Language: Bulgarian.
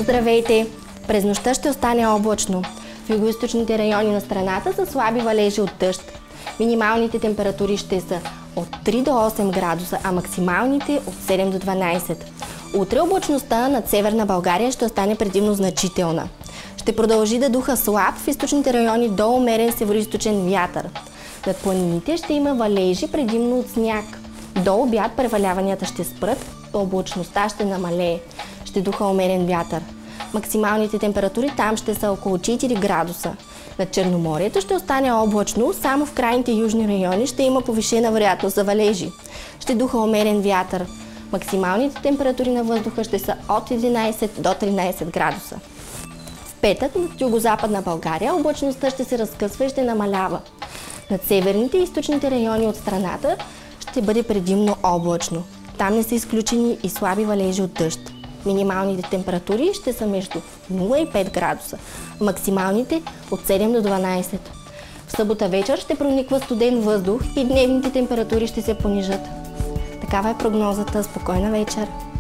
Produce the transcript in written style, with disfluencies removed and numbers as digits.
Здравейте! През нощта ще остане облачно. В югоизточните райони на страната са слаби валежи от дъжд. Минималните температури ще са от 3 до 8 градуса, а максималните от 7 до 12. Утре облачността над Северна България ще остане предимно значителна. Ще продължи да духа слаб в източните райони до умерен североизточен вятър. Над планините ще има валежи предимно от сняг. До обяд преваляванията ще спрат, облачността ще намалее. Ще духа умерен вятър. Максималните температури там ще са около 4 градуса. Над Черноморието ще остане облачно, само в крайните южни райони ще има повишена вероятност за валежи. Ще духа умерен вятър. Максималните температури на въздуха ще са от 11 до 13 градуса. В петък над югозападна България облачността ще се разкъсва и ще намалява. Над северните и източните райони от страната ще бъде предимно облачно. Там не са изключени и слаби валежи от дъжд. Минималните температури ще са между 0 и 5 градуса, максималните от 7 до 12. В събота вечер ще прониква студен въздух и дневните температури ще се понижат. Такава е прогнозата. Спокойна вечер!